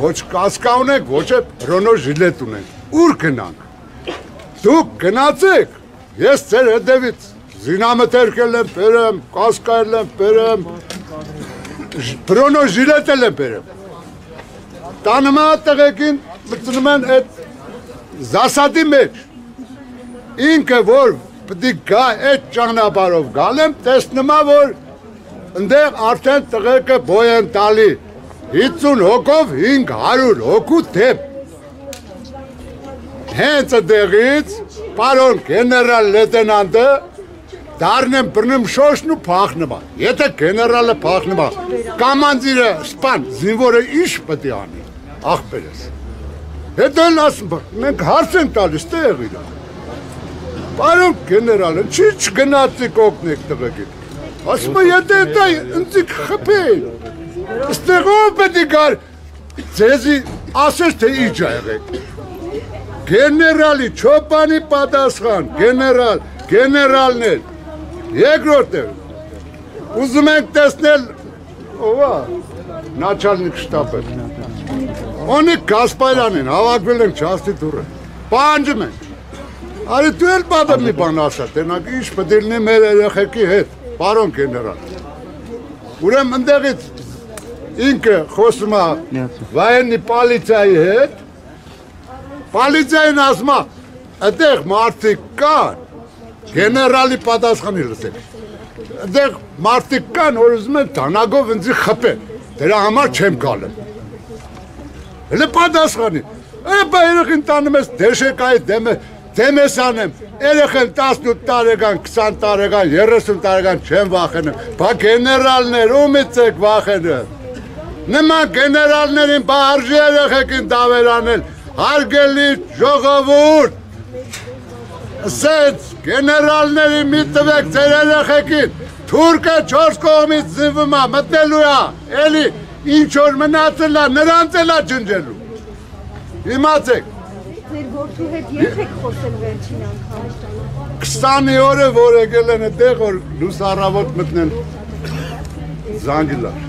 ոչ կասկա ունենք, ոչ է ռոնո ժիլետ ունենք։ Ուր գնանք։ Դուք գնացեք։ Ես ձեր հետևից զինամթերքել եմ բերեմ, կասկայել եմ բերեմ, ռոնո ժիլետ եմ բերեմ։ Տանում է տղեկին մտնում են այդ զասադի մեջ։ Ինքը որ պետք է գա այդ ճանապարհով գալ եմ, տեսնում եմ որ ընդեղ արդեն տղեկը բոյ են տալի 50 հոգով 500 հոգու դեպ։ Հենց այդտեղից պարոն գեներալ լեյտենանտը դառնեմ բռնում շոշն ու փախնում է։ Եթե գեներալը փախնում է, կոմանդիրը սպան զինվորը ինչ պետք է անի։ Ախպերս։ Հետո ասում մենք հարց ենք տալիս տեղի դա։ Պարոն գեներալը, չի չգնացիք օգնեք տղեկին։ Ասում է, եթե դա ընձիկ խփեին, ստեղով պետք է գար, ձեզի ասես թե ինչ ա եղեք։ Գեներալի, չոպանի պատասխան, գեներալներ, երկրորդ է, ուզում ենք տեսնել, ով ա, նաչալնիկ շտապ է, Օնիկ Գասպարյանին, հավաքվել ենք չաստի դուրը, պանջում ենք, Արի դու էլ պատը մի բան ասա, տենակ ինչ պետք է լինի մեր երեխեքի հետ, պարոն գեներալ։ Ուրեմն ընդեղից ինքը խոսում է վայենի պոլիցիայի հետ, պոլիցիային ասում է, այդտեղ մարդիկ կան, գեներալի պատասխանի լսեք, այդտեղ մարդիկ կան, որ ուզում են դանագով ինձի խփեն, դրա համար չեմ գալու։ Հələ պատասխանի, բա երեխին տանում ես դեշեկայի Դեմեսան եմ, երեխեն 18 տարեկան, 20 տարեկան, 30 տարեկան չեմ վախենում, բա գեներալներ ումից եք վախենում, նման գեներալներին բա արժի երեխեքին դավերանել, հարգելի ժողովուրդ, ասեց գեներալների մի տվեք ձեր երեխեքին, թուրքը 4 կողմից զինվում է, մտնելու է, էլի ինչ որ մնացել է, նրանց էլ է ջնջելու, իմացեք, Ձեր գործու հետ երբեք խոսել վերջին անգամ։ 20 օրը որ եկել են այդտեղ որ լույս առավոտ մտնեն զանգիլար։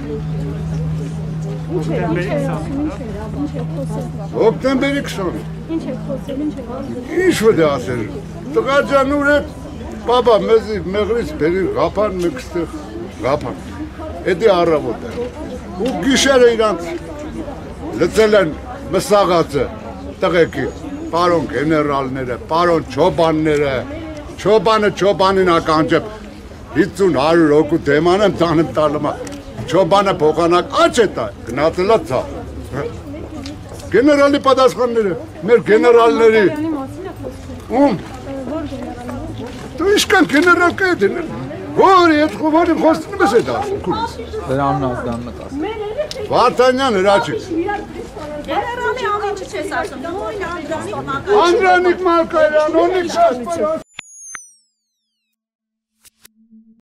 Հոկտեմբերի 20-ը։ Ինչ եք խոսել, ինչ եք ասել։ Ինչ որ է ասել։ Տղա ջան ուր է, բաբա մեզի մեղրից բերի ղափան մեկ ստեղ ղափան։ Էդի առավոտ է։ Ու գիշերը իրանց լծել են մսաղացը տղեկի։ Պարոն գեներալները, պարոն չոբանները, չոբանը չոբանին ականջեմ 50-100 հոգու դեման եմ տանեմ տալում չոբանը փոխանակ աչ է տա, գնացելա ցավ։ Գեներալի պատասխանները, մեր գեներալների։ Ում։ Դու իշքան գեներալ կա է որ ետ խովարին խոստնում ես էդ ասում։ Դրանն ազգան մտած։ Վարդանյան հրաչից։ Գեներալի ամենը չես ասում, նույն Անդրանիկ Մակարյան։ Անդրանիկ Մակարյան, Օնիկ Գասպարյան։